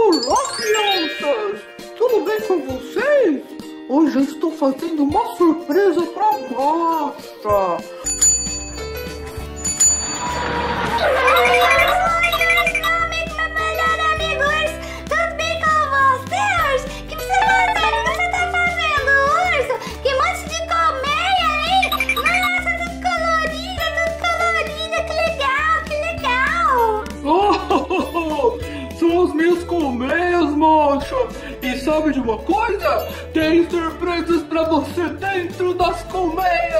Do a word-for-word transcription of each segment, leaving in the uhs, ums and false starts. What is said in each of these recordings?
Olá, crianças! Tudo bem com vocês? Hoje eu estou fazendo uma surpresa pra Masha. São as minhas colmeias, Masha! E sabe de uma coisa? Tem surpresas pra você dentro das colmeias!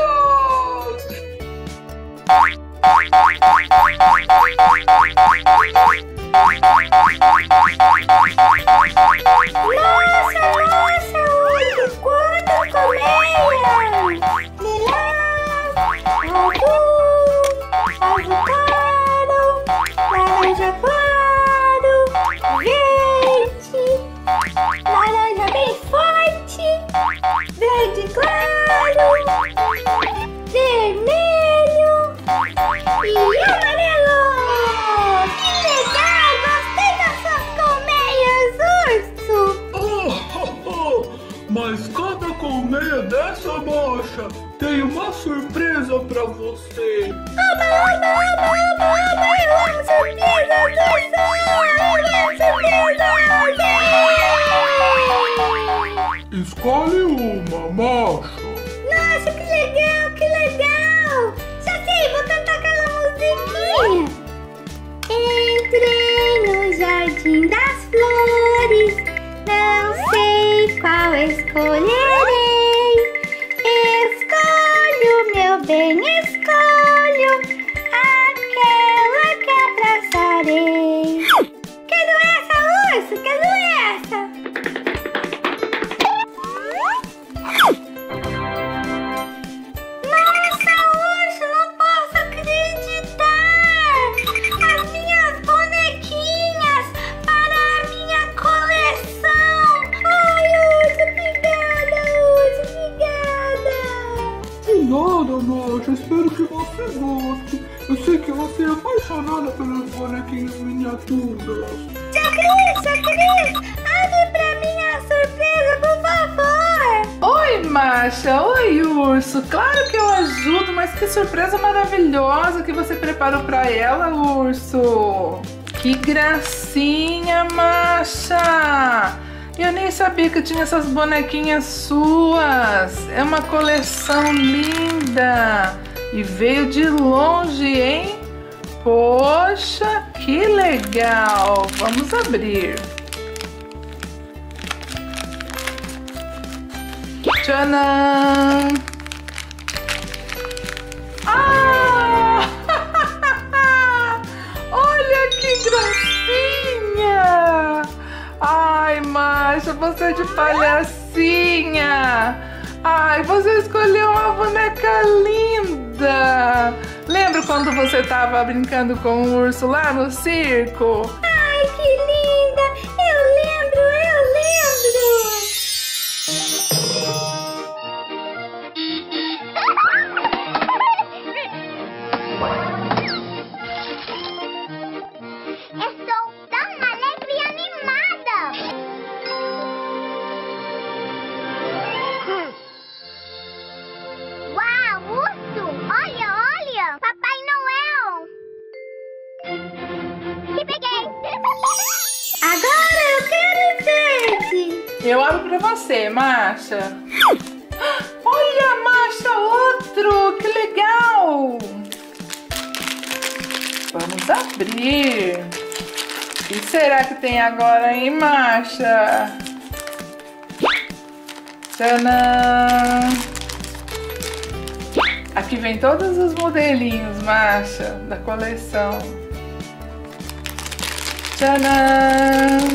Nossa, nossa! Olha quantas colmeias! Lilás, azul, azul claro, laranja claro, verde, laranja bem forte, verde claro, vermelho e amarelo. Que legal! Gostei das suas colmeias, urso! Oh, oh, oh. Mas cada colmeia dessa, Masha, tem uma surpresa pra você. Oba, oba, oba, oba, oba! Eu amo surpresas, urso! Eu amo surpresas! Escolhe uma, Masha. Nossa, que legal, que legal! Já sei, vou cantar aquela musiquinha. Entrei no jardim das flores, não sei qual escolherei. Escolho, meu bem, escolho aquela que abraçarei. Quero essa, urso, quero essa! Nossa, urso, não posso acreditar! As minhas bonequinhas para a minha coleção! Ai, urso, obrigada, urso, obrigada! De nada, Masha. Espero que você goste. Eu sei que você é apaixonada pelas bonequinhas miniaturas. Tia Cris, tia Cris, abre pra mim a surpresa, por favor! Oi, Masha! Oi, urso! Claro que eu ajudo, mas que surpresa maravilhosa que você preparou pra ela, urso! Que gracinha, Masha! Eu nem sabia que tinha essas bonequinhas suas! É uma coleção linda! E veio de longe, hein? Poxa, que legal! Vamos abrir! Tcharam! Ah! Olha que gracinha! Ai, Masha, você é de palhacinha! Ai, você escolheu uma boneca linda! Lembra quando você estava brincando com o urso lá no circo? Ai, que linda! Eu lembro, eu lembro! Estou tão alegre e animada! Uau, urso! Olha, olha! Papai Noel! Te peguei! Agora eu quero verde! Eu abro pra você, Masha. Olha, Masha, outro! Que legal! Vamos abrir. O que será que tem agora, hein, Masha? Tcharam! Aqui vem todos os modelinhos, Masha, da coleção. Tcharam!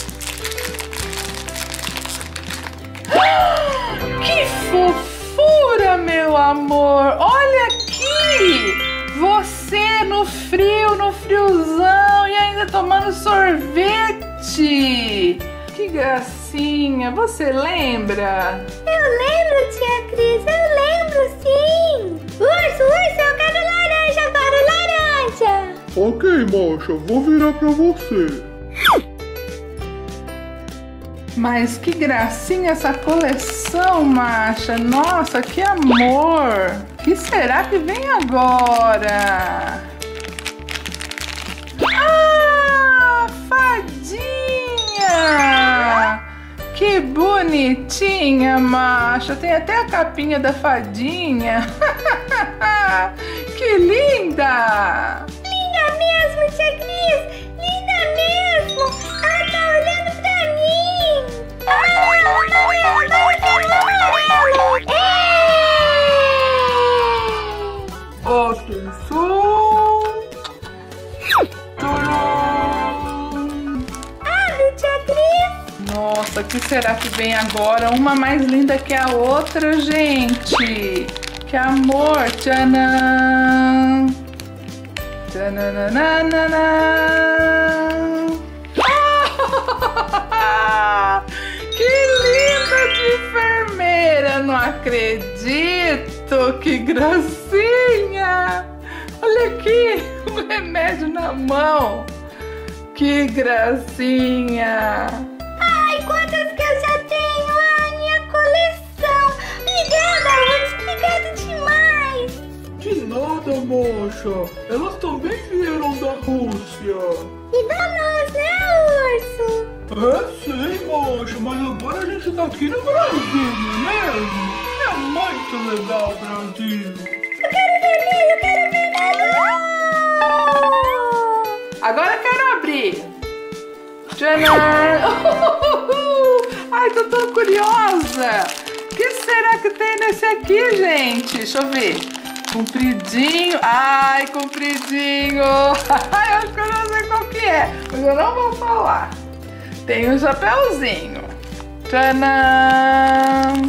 Que fofura, meu amor! Olha aqui! Você no frio, no friozão e ainda tomando sorvete! Que gracinha! Você lembra? Eu lembro, tia Cris, eu lembro sim! Urso, urso, eu quero laranja agora, laranja! Ok, Masha, vou virar pra você. Mas que gracinha essa coleção, Masha. Nossa, que amor. O que será que vem agora? Ah, fadinha. Que bonitinha, Masha. Tem até a capinha da fadinha. Que linda. Linda mesmo, tia Cris. Linda mesmo. Ela tá olhando pra mim. Amarelo, amarelo, amarelo, amarelo. Atenção! Tcharam! Abre, tia Cris. Nossa, o que será que vem agora? Uma mais linda que a outra, gente. Que amor. Tcharam! Tchananana. Ah, que linda de enfermeira! Não acredito! Que gracinha! Olha aqui, um remédio na mão! Que gracinha! Ai, quantas que eu já tenho! Ai, minha coleção! Obrigada, Urso! Obrigada demais! De nada, moça. Elas também vieram da Rússia. E da nós, né, Urso? É, sim, moça, mas agora a gente tá aqui no Brasil, não é mesmo? É muito legal o Brasil. Eu quero vermelho, eu quero vermelho! Agora eu quero abrir! Tcharam! Ai, tô tão curiosa! O que será que tem nesse aqui, gente? Deixa eu ver. Compridinho. Ai, compridinho. Ai, acho que eu não sei qual que é, mas eu não vou falar. Tem um chapéuzinho. Tcharam!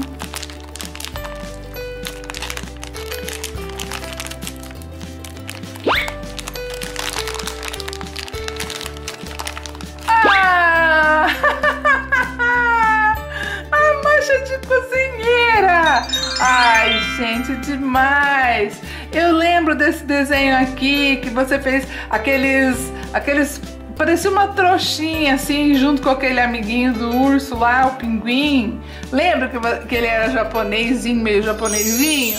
Ah! A mancha de cozinheira. Ai, gente, demais! Eu lembro desse desenho aqui que você fez aqueles, aqueles, parecia uma trouxinha assim, junto com aquele amiguinho do urso lá, o pinguim. Lembra que, que ele era japonesinho, meio japonesinho?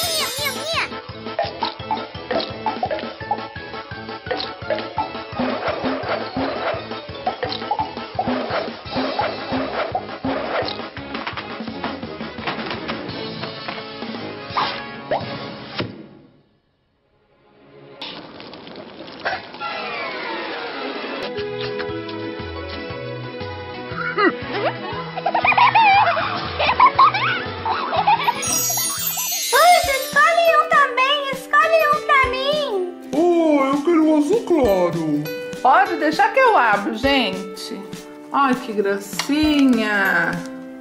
Urso, escolhe um também! Escolhe um pra mim! Oh, eu quero um azul claro. Pode deixar que eu abro, gente. Ai, que gracinha.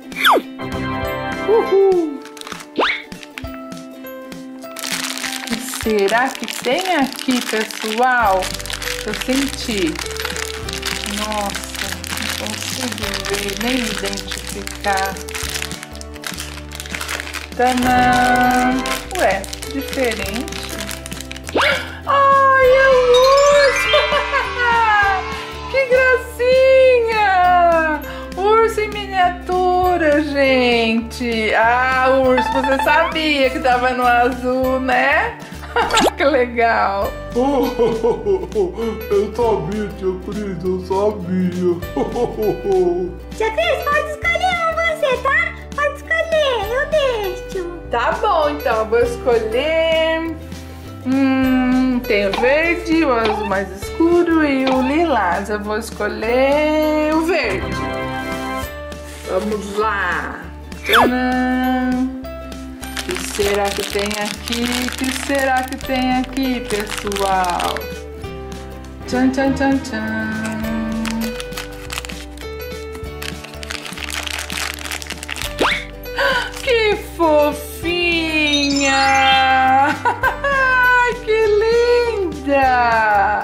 Uhul. O que será que tem aqui, pessoal? Eu senti. Nossa, não consigo ver, nem identificar. Tadã! Ué, diferente. Ai, é um urso! Que gracinha! Urso em miniatura, gente! Ah, urso, você sabia que tava no azul, né? Que legal! Eu sabia, tia Cris, eu sabia. Tia Cris, pode escolher um você, tá? Pode escolher, eu deixo. Tá bom, então eu vou escolher. Hum, tem o verde, o azul mais escuro e o lilás. Eu vou escolher o verde. Vamos lá. Tcharam! O que será que tem aqui? O que será que tem aqui, pessoal? Tchan, tchan, tchan, tchan. Que fofinha! Que linda!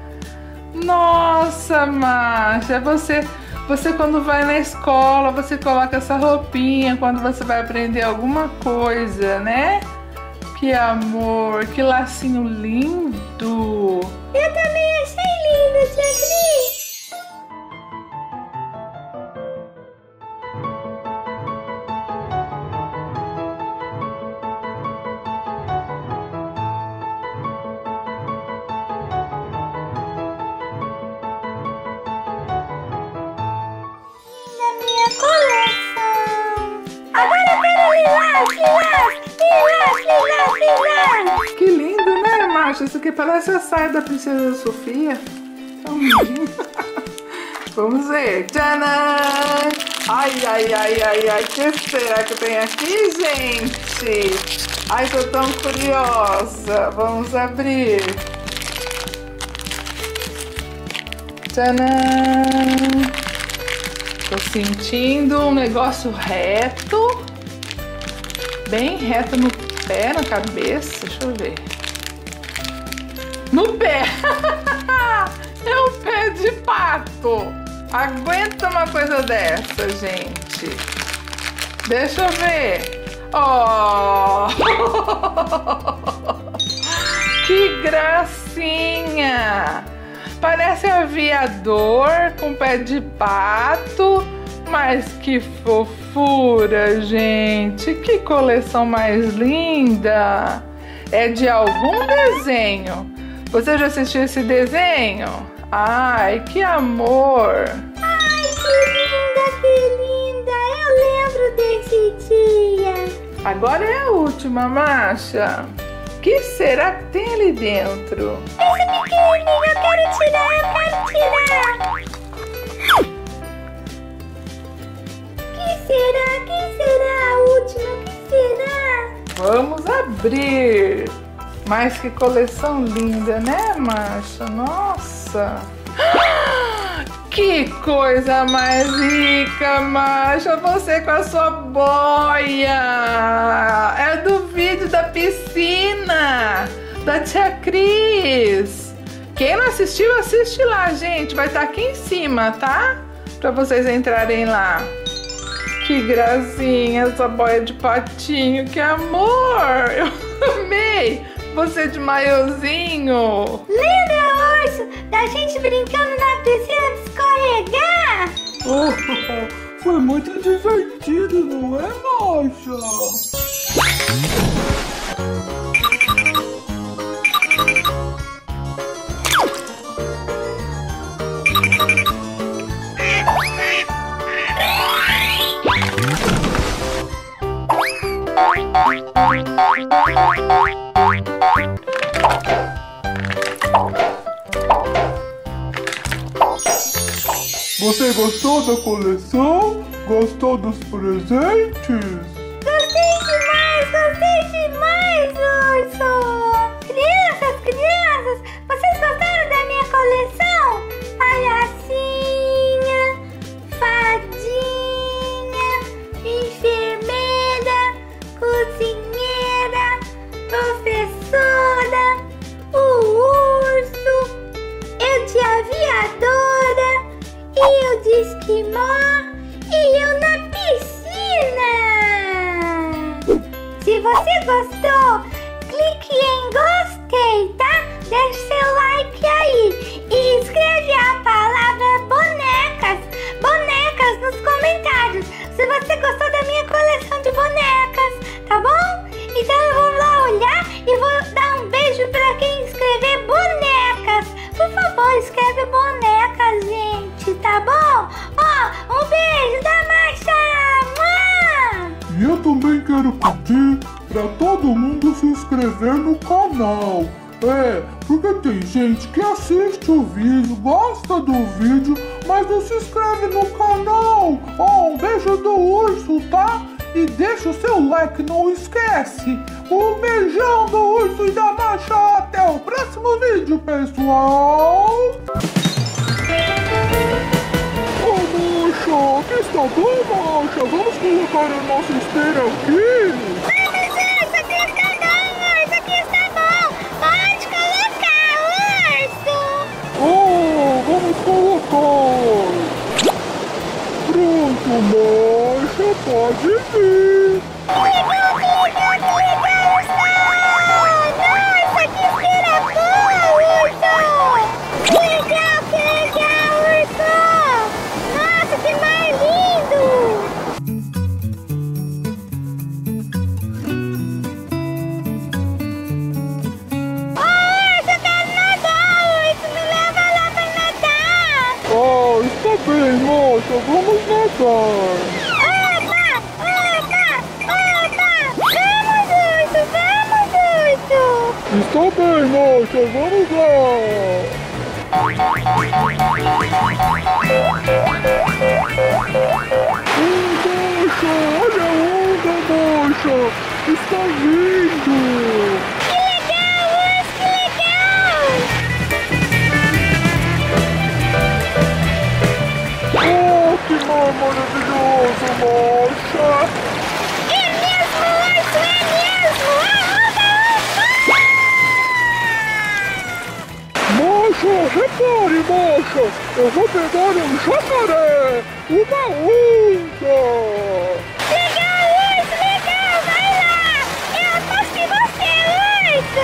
Nossa, Masha, você, você quando vai na escola, você coloca essa roupinha quando você vai aprender alguma coisa, né? Que amor, que lacinho lindo! Eu também achei lindo, tia Cris. Lilás, Lilás, Lilás, Lilás. Que lindo, né, Márcia? Isso aqui parece a saia da Princesa Sofia. Tão lindinho. Vamos ver. Tcharam! Ai, ai, ai, ai, ai. O que será que tem aqui, gente? Ai, tô tão curiosa. Vamos abrir. Tcharam! Tô sentindo um negócio reto. Bem reto no pé, na cabeça. Deixa eu ver. No pé! É um pé de pato! Aguenta uma coisa dessa, gente. Deixa eu ver. Oh! Que gracinha! Parece aviador com pé de pato. Mas que fofura, gente! Que coleção mais linda! É de algum desenho. Você já assistiu esse desenho? Ai, que amor! Ai, que linda, que linda! Eu lembro desse dia. Agora é a última, Márcia. O que será que tem ali dentro? Esse pequenininho, eu quero tirar, eu quero tirar. Que será? Que será a última? Que será? Vamos abrir! Mas que coleção linda, né, Márcia? Nossa! Que coisa mais rica, Márcia! Você com a sua boia! É do vídeo da piscina da tia Cris. Quem não assistiu, assiste lá, gente. Vai estar aqui em cima, tá? Pra vocês entrarem lá. Que gracinha essa boia de patinho. Que amor! Eu amei! Você de maiozinho. Lembra, urso, da gente brincando na piscina de escorregar? Oh, foi muito divertido, não é, Márcia? Você gostou da coleção? Gostou dos presentes? Gostei demais, gostei demais, urso! Crianças, crianças, vocês gostaram da minha coleção? Palhacinha, fadinha, enfermeira, cozinheira, professora, o urso, eu de aviadora, e eu de esquimó, e eu na piscina! Se você gostou, clique em gostei, tá? Deixe seu like aí e escreve a palavra bonecas, bonecas nos comentários. Se você gostou da minha coleção de bonecas, tá bom? Então eu vou lá olhar e vou dar um beijo pra quem escrever bonecas. Por favor, escreve bonecas, gente, tá bom? Ó, um beijo da Márcia! E eu também quero pedir pra todo mundo se inscrever no canal. É, porque tem gente que assiste o vídeo, gosta do vídeo, mas não se inscreve no canal. Ó, um beijo do urso, tá? E deixa o seu like, não esquece. Um beijão do urso e da Márcia. Até o próximo vídeo, pessoal. Ô, Márcia, aqui está bom, Márcia? Vamos colocar a nossa esteira aqui? Vamos, urso, aqui está bom, urso, aqui está bom. Pode colocar, urso. Oh, vamos colocar. Pronto, Márcia, pode vir. Que legal, que legal, que legal, urso. Nossa, que esteira boa, urso. Que legal, que legal, urso. Nossa, que mar lindo. Oh, está bem, moça, vamos nadar. Opa, opa, opa. Tá bem, moça, vamos lá. Oh, moça, olha a onda, moça. Está vindo. Que legal, Urs, que legal. Oh, que mar maravilhoso, moça. É mesmo, Urso, é mesmo. Moça, repare, moça, eu vou pegar um jacaré, uma onda. Legal, Urso, legal, vai lá. Eu aposto em você, Urso.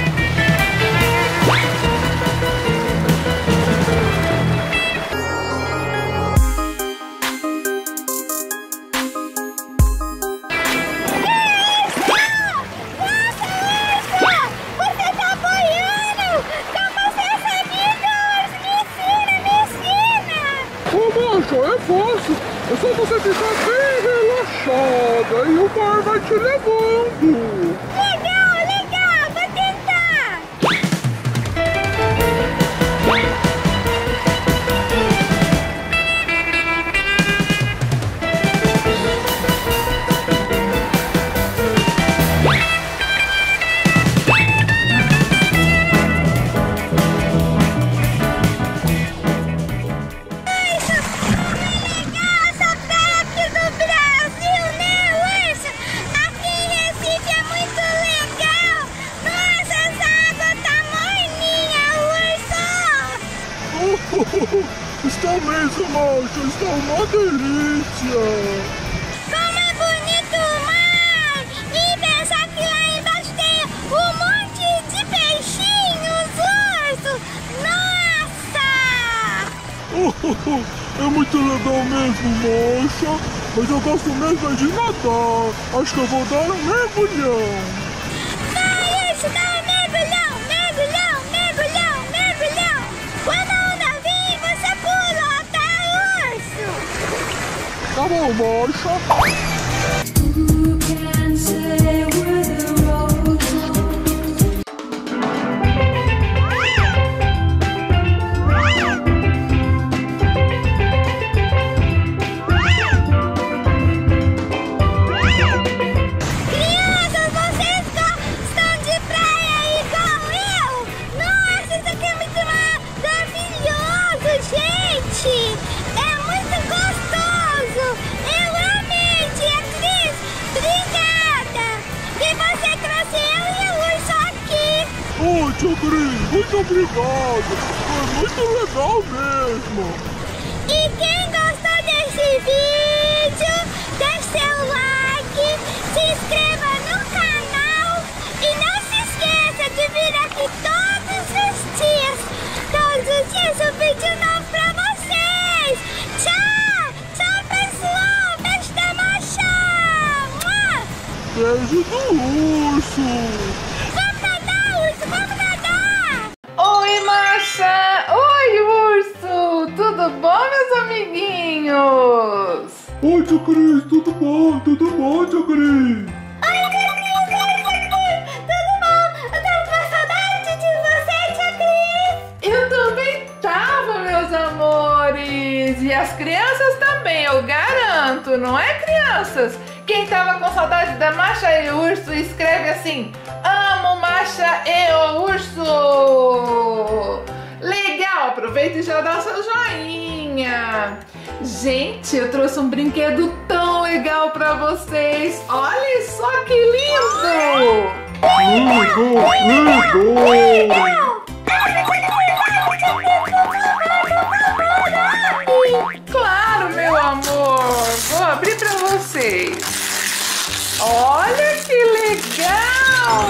É fácil, é só você ficar bem relaxada e o mar vai te levando. Legal, legal, vou tentar. Está mesmo, moça, está uma delícia. Como é bonito o mar! E pensar que lá embaixo tem um monte de peixinhos, ursos! Nossa! É muito legal mesmo, moça. Mas eu gosto mesmo de nadar. Acho que eu vou dar um mergulhão. Vai, urso, dá um mergulhão! Mergulhão, mergulhão, mergulhão! Quando a onda vir, você pula, tá, urso? Tá bom, moça. Crianças, vocês gostam de praia igual eu? Nossa, isso aqui é muito maravilhoso, gente! É muito gostoso! Eu amei, tia Cris! Obrigada! E você trouxe eu e o urso aqui! Oh, tia Cris, muito obrigado. Foi muito legal mesmo. E quem gostou desse vídeo, deixe seu like, se inscreva no canal e não se esqueça de vir aqui todos os dias. Todos os dias um vídeo novo pra vocês. Tchau! Tchau, pessoal! Beijo da Macha! Mua! Beijo do urso. Vamos nadar, urso! Vamos nadar! Oi, Macha! Oi, urso! Tudo bom, meus amiguinhos? Oi, tia Cris, tudo bom? Tudo bom, tia Cris? Oi, tia Cris! Oi, tia Cris! Tudo bom? Eu tava com saudade de você, tia Cris! Eu também tava, meus amores! E as crianças também, eu garanto, não é, crianças? Quem tava com saudade da Macha e o Urso, escreve assim: amo Macha e o Urso! Legal, aproveita e já dá seu joinha! Gente, eu trouxe um brinquedo tão legal pra vocês! Olha só que lindo! Lindo, lindo. Claro, meu amor! Vou abrir pra vocês! Olha que legal!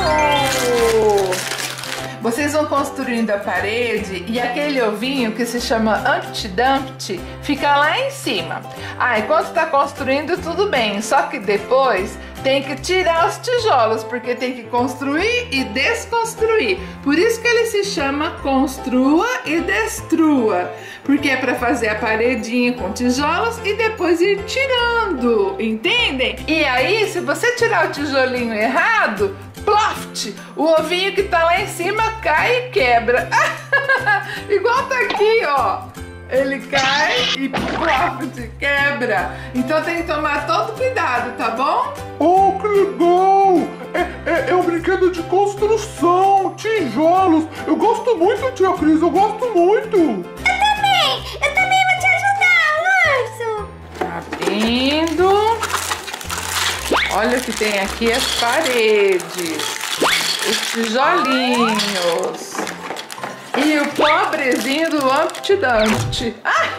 Vocês vão construindo a parede e aquele ovinho que se chama Humpty Dumpty fica lá em cima. Ah, enquanto tá construindo tudo bem, só que depois tem que tirar os tijolos, porque tem que construir e desconstruir. Por isso que ele se chama Construa e Destrua, porque é para fazer a paredinha com tijolos e depois ir tirando, entendem? E aí, se você tirar o tijolinho errado, plum, ploft! O ovinho que tá lá em cima cai e quebra. Igual tá aqui, ó. Ele cai e ploft, quebra. Então tem que tomar todo cuidado, tá bom? Oh, que legal! É, é, é um brinquedo de construção, tijolos. Eu gosto muito, tia Cris, eu gosto muito. Eu também! Eu também vou te ajudar, urso! Abrindo. Olha o que tem aqui as paredes. Os tijolinhos. E o pobrezinho do Humpty Dumpty.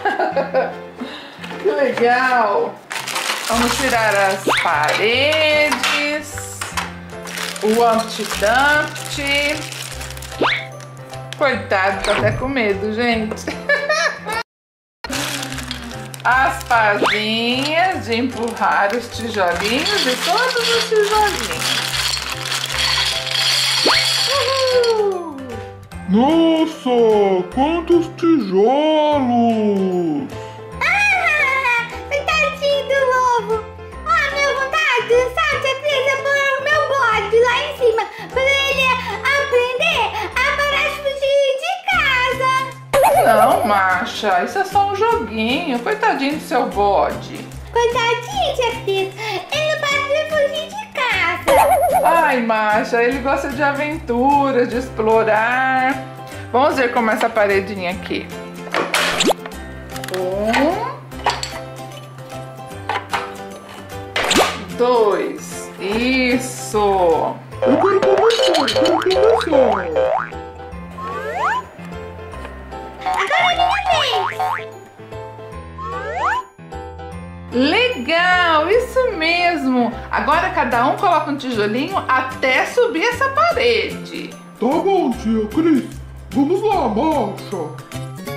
Que legal! Vamos tirar as paredes. O Humpty Dumpty. Coitado, tô até com medo, gente. As pazinhas de empurrar os tijolinhos e todos os tijolinhos. Uhul. Nossa, quantos tijolos! Ah, coitadinho do lobo! Ah, minha vontade, sabe, tia Cris, é pôr o meu bode lá em cima pra ele aprender a parar de fugir de casa. Não, Masha, isso é só um joguinho. Coitadinho do seu bode. Coitadinho, tia Cris, ele não pode fugir de casa. Ai, Masha, ele gosta de aventuras, de explorar. Vamos ver como é essa paredinha aqui. Um. Dois. Isso. Eu quero começar, eu quero começar. Agora é minha vez. Legal, isso mesmo. Agora cada um coloca um tijolinho até subir essa parede. Tá bom, tia Cris. Vamos lá, marcha.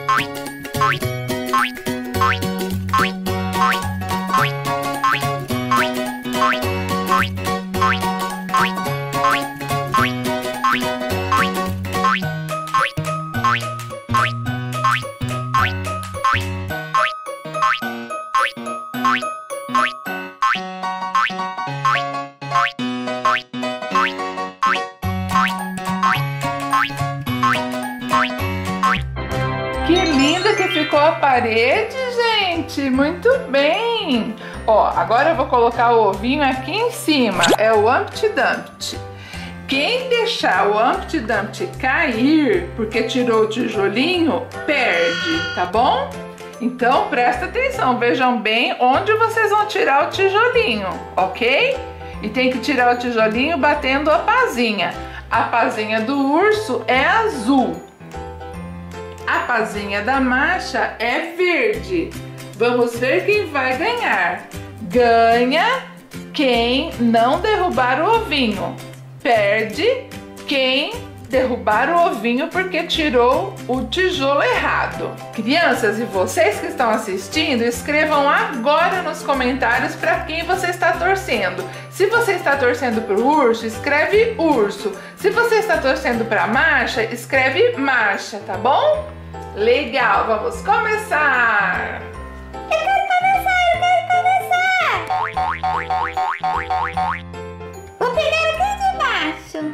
Que linda que ficou a parede, gente! Muito bem! Ó, agora eu vou colocar o ovinho aqui em cima. É o Humpty Dumpty. Quem deixar o Humpty Dumpty cair porque tirou o tijolinho, perde, tá bom? Então presta atenção, vejam bem onde vocês vão tirar o tijolinho, ok? E tem que tirar o tijolinho batendo a pazinha. A pazinha do urso é azul. A pazinha da Masha é verde. Vamos ver quem vai ganhar. Ganha quem não derrubar o ovinho. Perde quem derrubar o ovinho porque tirou o tijolo errado. Crianças, e vocês que estão assistindo, escrevam agora nos comentários para quem você está torcendo. Se você está torcendo para o urso, escreve urso. Se você está torcendo para a Masha, escreve Masha, tá bom? Legal, vamos começar! Eu quero começar, eu quero começar! Vou pegar aqui de baixo.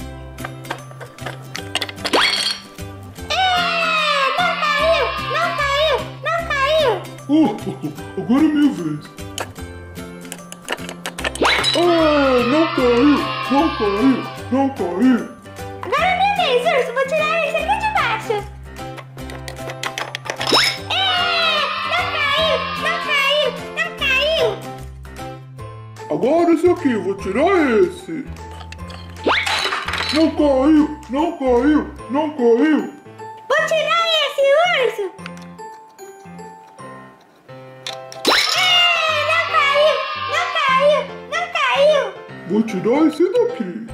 É, não caiu, não caiu, não caiu! Oh, agora é minha vez. Ah, não caiu, não caiu, não caiu. Agora é minha vez, urso, vou tirar esse aqui de baixo. Agora esse aqui, eu vou tirar esse. Não caiu, não caiu, não caiu. Vou tirar esse, urso. É, não caiu, não caiu, não caiu. Vou tirar esse daqui.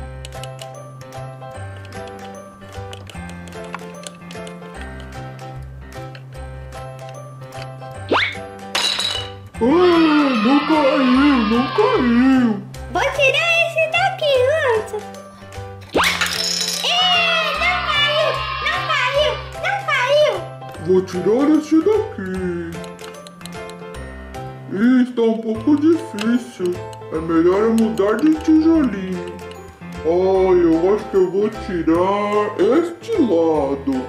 Ah, não caiu, não caiu. Vou tirar esse daqui, urso. É, não caiu, não caiu, não caiu. Vou tirar esse daqui. Ih, está um pouco difícil. É melhor eu mudar de tijolinho. Ai, eu acho que eu vou tirar este lado.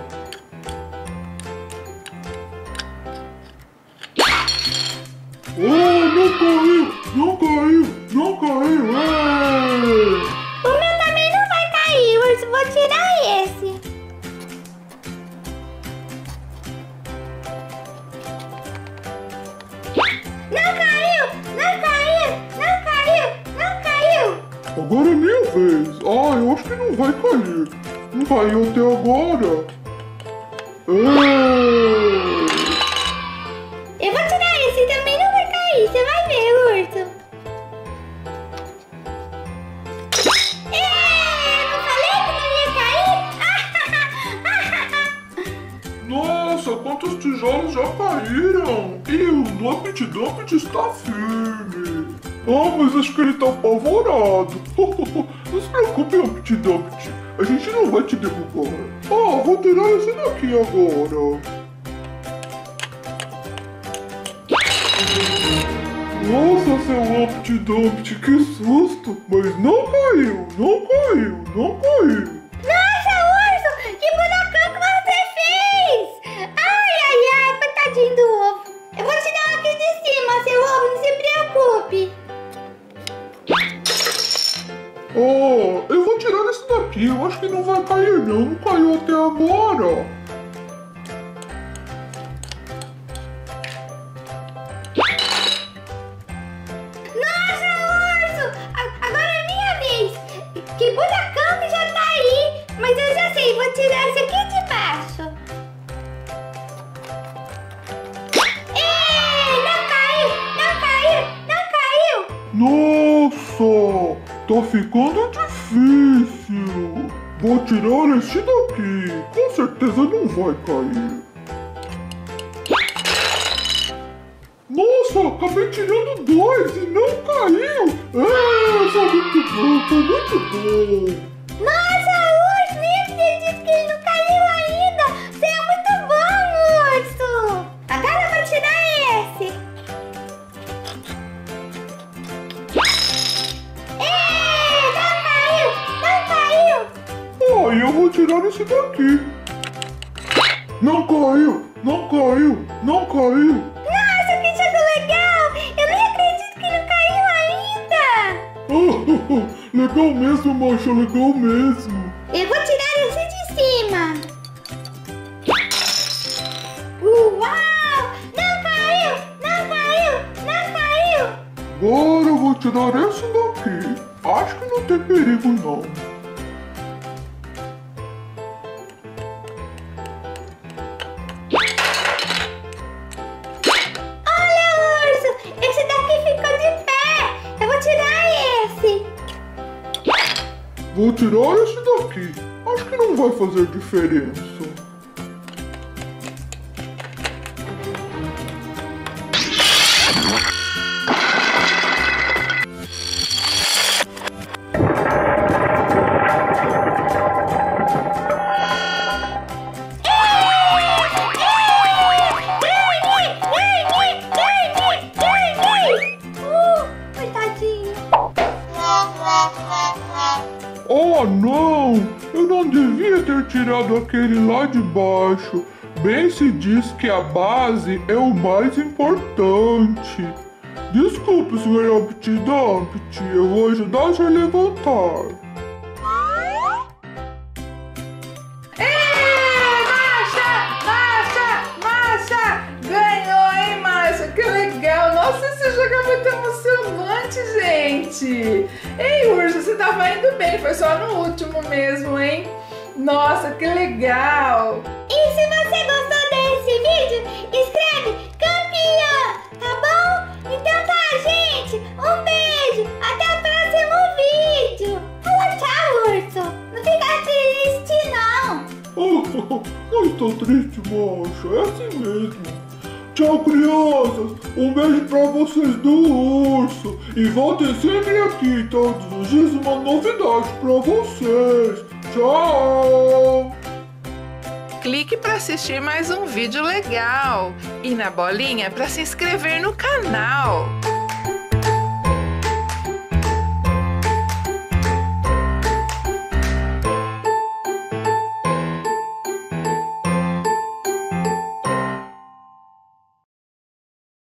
Oh, não caiu! Não caiu! Não caiu! É. O meu também não vai cair, urso. Vou tirar esse. Não caiu! Não caiu! Não caiu! Não caiu! Agora é minha vez. Ah, eu acho que não vai cair. Não caiu até agora. É. Eu vou tirar esse também, não vai cair. Você vai ver, urso. É, não falei que não ia cair? Nossa, quantos tijolos já caíram! E o Dumpty Dumpty está firme! Ah, mas acho que ele tá apavorado! Não se preocupe, Dumpty Dumpty! A gente não vai te derrubar! Ah, vou tirar esse daqui agora! Nossa, seu Dumpty Dumpty, que susto! Mas não caiu! Não caiu! Não caiu! Nossa, urso! Que buracão que você fez! Ai, ai, ai, coitadinho do ovo. Eu vou tirar aqui de cima, seu ovo, não se preocupe. Oh, eu vou tirar esse daqui. Eu acho que não vai cair, não. Não caiu até agora. Nossa, urso! A- agora é minha vez. Que buracão que já tá aí. Mas eu já sei, vou tirar esse aqui de baixo. Ei, não caiu, não caiu, não caiu. Nossa, tá ficando difícil. Vou tirar esse daqui. Com certeza não vai cair. Nossa, acabei tirando dois e não caiu. É, tá muito bom, tá muito bom. Nossa, urso, nem acredito que ele não caiu ainda. Você é muito bom, urso. Agora eu vou tirar esse. Ei, não caiu, não caiu. Ah, e eu vou tirar esse daqui. Não caiu, não caiu, não caiu. Nossa, que jogo legal. Eu nem acredito que não caiu ainda. Legal mesmo, macho, legal mesmo. Eu vou tirar esse de cima. Uau! Não caiu! Não caiu! Não caiu! Agora eu vou tirar esse daqui. Acho que não tem perigo, não. Olha, urso! Esse daqui ficou de pé! Eu vou tirar esse! Vou tirar esse daqui. Acho que não vai fazer diferença. Uh, coitadinho! Oh, não! Eu não devia ter tirado aquele lá de baixo. Bem se diz que a base é o mais importante. Desculpe, senhor Dumpty Dumpty. Eu vou ajudar a se levantar. Ê, Masha! Masha! Masha! Ganhou, hein, Masha? Que legal! Nossa, esse jogo é muito emocionante, gente! Ei, urso, você tava indo bem, foi só no último mesmo, hein? Nossa, que legal! E se você gostou desse vídeo, escreve campeã, tá bom? Então tá, gente. Um beijo. Até o próximo vídeo. Fala tchau, urso. Não fica triste, não. Oh, não estou triste, moça. É assim mesmo. Tchau, crianças. Um beijo pra vocês do urso. E voltem sempre aqui. Todos os dias uma novidade pra vocês. Tchau. Clique para assistir mais um vídeo legal e na bolinha para se inscrever no canal.